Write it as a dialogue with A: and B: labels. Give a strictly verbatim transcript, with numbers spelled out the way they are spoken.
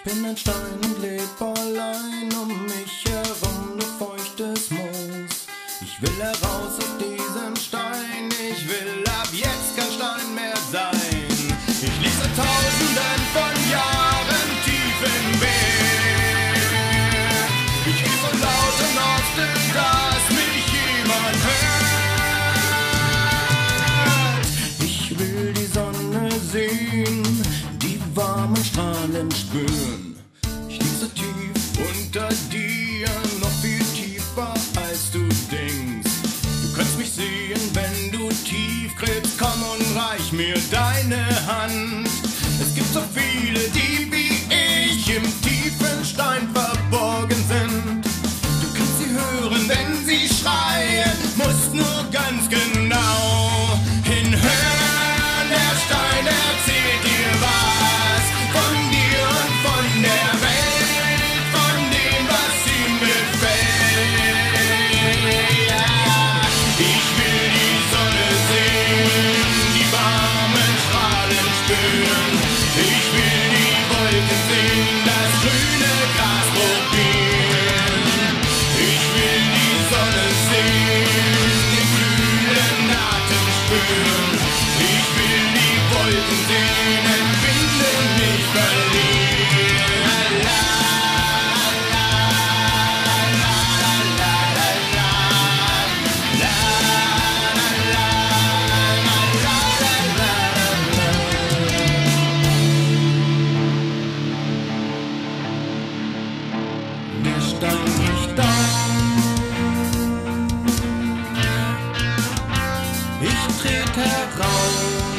A: bin ein Stein und leb allein, um mich herum nur feuchtes Moos. Ich will heraus aus diesem Stein, ich will ab jetzt kein Stein mehr sein. Ich lieg seit tausenden von Jahren tief im Meer. Ich rief so laut und oft, dass mich jemand hört. Ich will die Sonne sehen, die warmen Strahlen spüren. Ich lieg so tief unter dir, noch viel tiefer als du denkst. Du kannst mich sehen, wenn du tief gräbst. Komm und reich mir deine Hand. Es gibt so viele, die wie ich im tiefen Stein verborgen sind. Du kannst sie hören, wenn sie schreien, musst nur ganz genau hinhören. Der Stein erzählt dir was von dir und von der Welt, von dem, was ihm gefällt. Ja, ich will die Sonne sehen, die warmen Strahlen spüren. Ich will die Wolken sehen, das grüne Gras probieren. Ich will die Sonne sehen, den kühlen Atem spüren. Ich will die Wolken sehen, entwinden, mich verlieren. La, la, la, la, la, la, la, la, la, la, la. Der Stein bricht auf. Ich tret heraus.